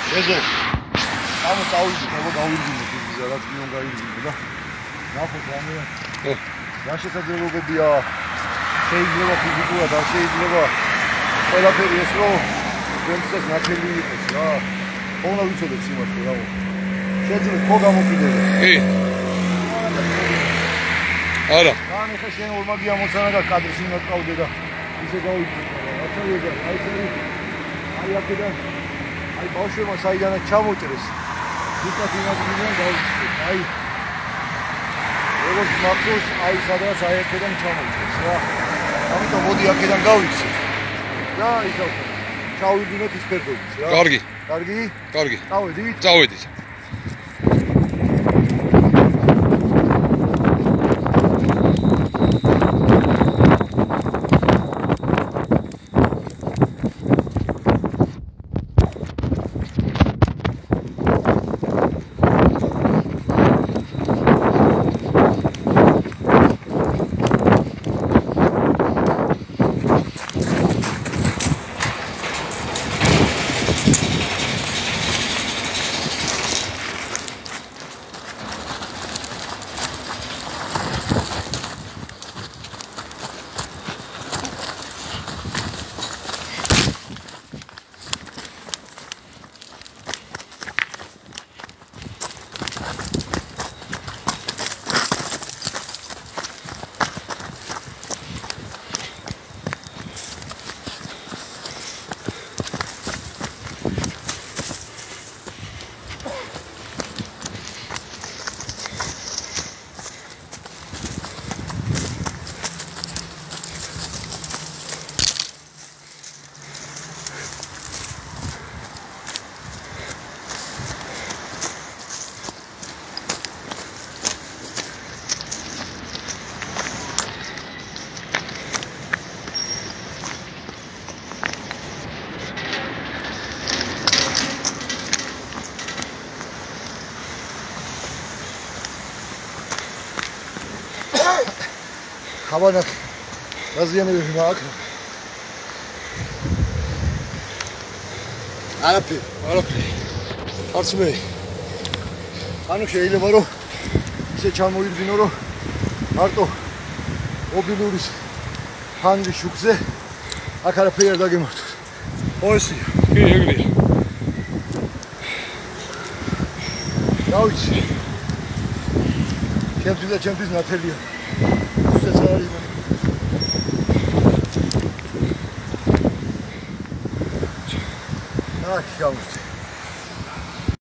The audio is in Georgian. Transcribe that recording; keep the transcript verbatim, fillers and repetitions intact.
ეზო ამ წავიდი გავიდგინე ფიზიკა რაც მიონ გავიდგინე და ნახოთ რამე რა შესაძლებლობებია შეიძლება ფიზიკურად არ შეიძლება ყველაფერი ეს რომ ჩვენთვის ნათელი იყოს რა ხონა ვიცოდეთ სიმართლე რა შეძლებ ხო გამოკიდება კი არა ან ეხა შენ ორმაგია მოცანა და კადრში მოკავდე და ისე გავიდგინე რაცა ვიგა აი წერი აი აქედან აი ბავშვებმა საიდანაც ჩამოჭრეს ვიკათ იმაგინებიან გავიწყდეს აი როგორც მახსოვს აი სადღაც აი აქედან ჩამოჭრეს რა ამიტომ მოდი აქედან გავიქცე და ისევ ჩავიდინოთ ის ფერდობიც რა კარგი კარგი კარგი წავედით წავედით Χαβάνα, ραζιάνε με φημάκ. Άραπη, άραπη. Άρτσμε. Ანუ შეიძლება რომ ისე ჩამოიდგინო რომ მარტო მობილურის ფანჯი შუქზე აქ არაფერი არ დაგემართოს. ოესი. კი, ეგრეა. დავიცი. ჩემთვის და ჩემთვის ნათელია. Ah, que calma.